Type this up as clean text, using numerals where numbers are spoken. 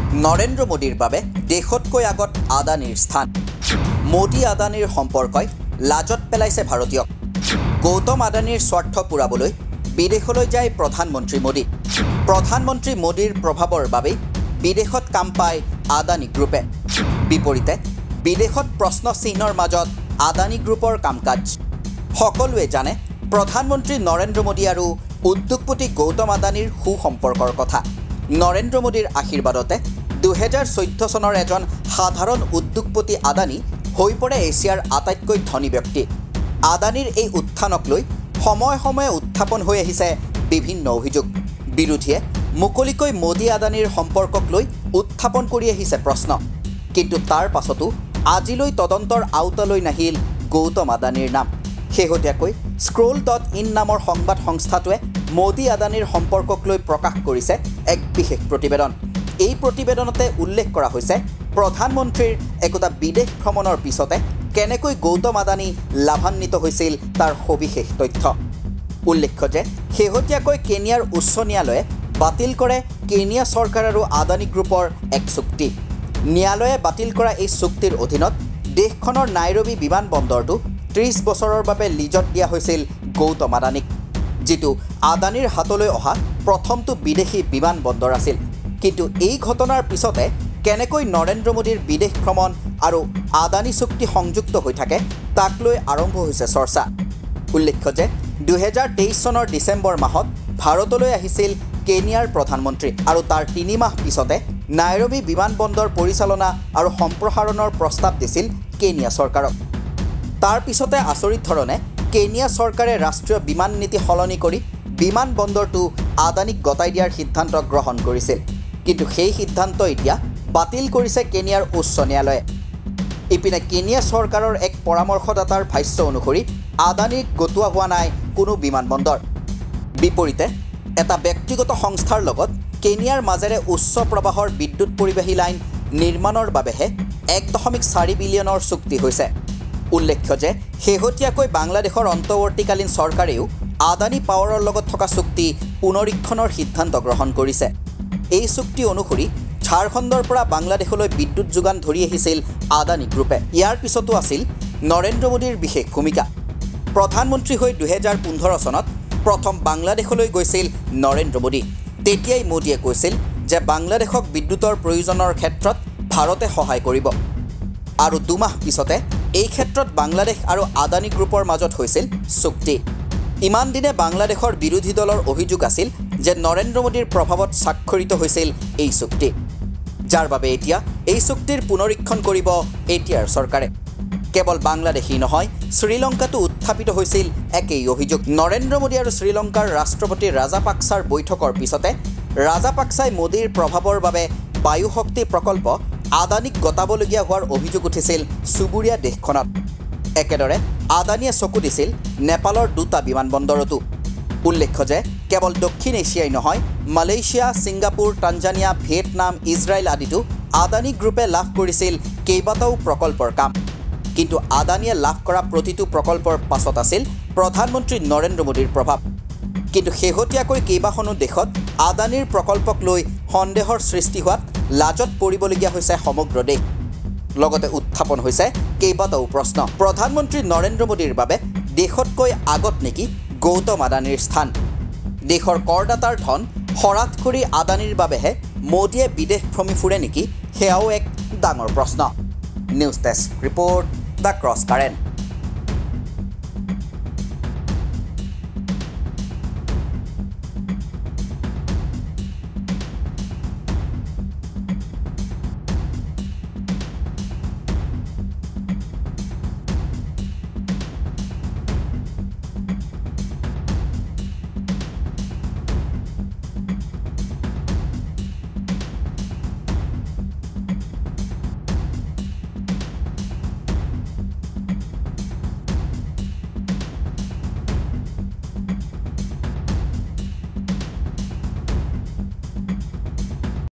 নৰেন্দ্ৰ মোদীৰ বাবে দেশতকৈ আগত আদানীৰ স্থান। মোদী আদানীৰ সম্পৰ্কই লাজত পেলাইছে ভাৰতীয়ক। গৌতম আদানীৰ স্বাৰ্থ পুৰাবলৈ বিদেশলৈ যায় প্ৰধানমন্ত্ৰী মোদী। প্ৰধানমন্ত্ৰী মোদীৰ প্ৰভাৱৰ বাবে বিদেশত কাম পায় আদানী গ্ৰুপে। বিপৰীতে বিদেশত প্ৰশ্ন চিহ্নৰ মাজত আদানী গ্ৰুপৰ কাম-কাজ। সকলোৱে জানে প্ৰধানমন্ত্ৰী নৰেন্দ্ৰ মোদী আৰু উদ্যোগপতি গৌতম আদানীৰ সুসম্পৰ্কৰ কথা। নৰেন্দ্ৰ মোদীৰ আশীৰ্বাদতে 2014 চনৰ এজন সাধাৰণ উদ্যোগপতি আদানী হৈ পৰে এছিয়াৰ আটাইতকৈ ধনী ব্যক্তি। আদানীৰ এই উত্থানক লৈ সময়ে সময়ে উত্থাপন হৈ আহিছে বিভিন্ন অভিযোগ। বিৰোধীয়ে মুকলিকৈ মোদী আদানীৰ সম্পৰ্কক লৈ উত্থাপন কৰি আহিছে প্ৰশ্ন। কিন্তু তাৰ পাছতো আজিলৈ তদন্তৰ আওতালৈ নাহিল গৌতম আদানীৰ নাম। শেহতীয়াকৈ scroll.in নামৰ সংবাদ সংস্থাটোৱে মোদী আদানীৰ সম্পৰ্কক লৈ প্ৰকাশ কৰিছে এক বিশেষ প্ৰতিবেদন। এই প্ৰতিবেদনতে উল্লেখ কৰা হৈছে প্ৰধানমন্ত্ৰীৰ একোটা বিদেশ ভ্ৰমণৰ পিছতে কেনেকৈ গৌতম আদানী লাভান্বিত হৈছিল তাৰ সবিশেষ তথ্য। উল্লেখ্য যে শেহতীয়াকৈ কেনিয়াৰ উচ্চ ন্যায়ালয়ে বাতিল কৰে কেনিয়া চৰকাৰ আৰু আদানী গ্ৰুপৰ এক চুক্তি। ন্যায়ালয়ে বাতিল কৰা এই চুক্তিৰ অধীনত দেশখনৰ নাইৰবি বিমানবন্দৰটো 30 বছৰৰ বাবে লিজত দিয়া হৈছিল গৌতম আদানীক, যিটো আদানীৰ হাতলৈ অহা প্ৰথমটো বিদেশী বিমানবন্দৰ আছিল। কিন্তু এই ঘটনাৰ পিছতে কেনেকৈ নৰেন্দ্ৰ মোদীৰ বিদেশ ভ্ৰমণ আৰু আদানী চুক্তি সংযুক্ত হৈ থাকে তাক লৈ আৰম্ভ হৈছে চৰ্চা। উল্লেখ্য যে 2023 চনৰ ডিচেম্বৰ মাহত ভাৰতলৈ আহিছিল কেনিয়াৰ প্ৰধানমন্ত্ৰী আৰু তাৰ 3 মাহ পিছতে নাইৰবি বিমানবন্দৰ পৰিচালনা আৰু সম্প্ৰসাৰণৰ প্ৰস্তাৱ দিছিল কেনিয়া চৰকাৰক। তাৰ পিছতে আচৰিত ধৰণে কেনিয়া চৰকাৰে ৰাষ্ট্ৰীয় বিমান নীতি সলনি কৰি বিমানবন্দৰটো আদানীক গতাই দিয়াৰ সিদ্ধান্ত গ্ৰহণ কৰিছিল। কিন্তু সেই সিদ্ধান্ত এতিয়া বাতিল কৰিছে কেনিয়াৰ উচ্চ ন্যায়ালয়ে। ইপিনে কেনিয়া চৰকাৰৰ এক পৰামৰ্শদাতাৰ ভাষ্য অনুসৰি আদানীক গটোৱা হোৱা নাই কোনো বিমানবন্দৰ। বিপৰীতে এটা ব্যক্তিগত সংস্থাৰ লগত কেনিয়াৰ মাজেৰে উচ্চ প্ৰবাহৰ বিদ্যুৎ পৰিবাহী লাইন নিৰ্মাণৰ বাবেহে 1.4 বিলিয়নৰ চুক্তি হৈছে। উল্লেখ্য যে শেহতীয়াকৈ বাংলাদেশৰ অন্তৱৰ্তীকালীন চৰকাৰেও আদানী পাৱাৰৰ লগত থকা চুক্তি পুনৰীক্ষণৰ সিদ্ধান্ত গ্ৰহণ কৰিছে। এই চুক্তি অনুসৰি ঝাৰখণ্ডৰ পৰা বাংলাদেশলৈ বিদ্যুৎ যোগান ধৰি আহিছিল আদানী গ্ৰুপে। ইয়াৰ পিছতো আছিল নৰেন্দ্ৰ মোদীৰ বিশেষ ভূমিকা। প্ৰধানমন্ত্ৰী হৈ 2015 চনত প্ৰথম বাংলাদেশলৈ গৈছিল নৰেন্দ্ৰ মোদী। তেতিয়াই মোদীয়ে কৈছিল যে বাংলাদেশক বিদ্যুৎৰ প্ৰয়োজনৰ ক্ষেত্ৰত ভাৰতে সহায় কৰিব। আৰু 2 মাহ পিছতে এই ক্ষেত্ৰত বাংলাদেশ আৰু আদানী গ্ৰুপৰ মাজত হৈছিল চুক্তি। ইমান দিনে বাংলাদেশৰ বিৰোধী দলৰ অভিযোগ আছিল যে নৰেন্দ্ৰ মোদীৰ প্ৰভাৱত স্বাক্ষৰিত হৈছিল এই চুক্তি, যাৰ বাবে এতিয়া এই চুক্তিৰ পুনৰীক্ষণ কৰিব এতিয়াৰ চৰকাৰে। কেৱল বাংলাদেশী নহয়, শ্ৰীলংকাতো উত্থাপিত হৈছিল একেই অভিযোগ। নৰেন্দ্ৰ মোদী আৰু শ্ৰীলংকাৰ ৰাষ্ট্ৰপতি ৰাজাপাক্সাৰ বৈঠকৰ পিছতে ৰাজাপাক্সাই মোদীৰ প্ৰভাৱৰ বাবে বায়ু শক্তি প্ৰকল্প আদানীক গতাবলগীয়া হোৱাৰ অভিযোগ উঠিছিল চুবুৰীয়া দেশখনত। একেদৰে আদানীয়ে চকু দিছিল নেপালৰ 2টা বিমানবন্দৰতো। উল্লেখ্য যে কেৱল দক্ষিণ এছিয়াই নহয়, Malaysia, Singapore, Tanzania, Vietnam, Israel আদিতো আদানী গ্ৰুপে লাভ কৰিছিল কেইবাটাও প্ৰকল্পৰ কাম। কিন্তু আদানীয়ে লাভ কৰা প্ৰতিটো প্ৰকল্পৰ পাছত আছিল প্ৰধানমন্ত্ৰী নৰেন্দ্ৰ মোদীৰ প্ৰভাৱ। কিন্তু শেহতীয়াকৈ কেইবাখনো দেশত আদানীৰ প্ৰকল্পক লৈ সন্দেহৰ সৃষ্টি হোৱাত লাজত পৰিবলগীয়া হৈছে সমগ্ৰ দেশ। লগতে উত্থাপন হৈছে কেইবাটাও প্ৰশ্ন। প্ৰধানমন্ত্ৰী নৰেন্দ্ৰ মোদীৰ বাবে দেশতকৈ আগত নেকি গৌতম আদানীৰ স্থান? দেশৰ কৰদাতাৰ ধন সৰাত কৰি আদানীৰ বাবেহে মোদীয়ে বিদেশ ভ্ৰমি ফুৰে নেকি? সেয়াও এক ডাঙৰ প্ৰশ্ন। News desk report, the cross current.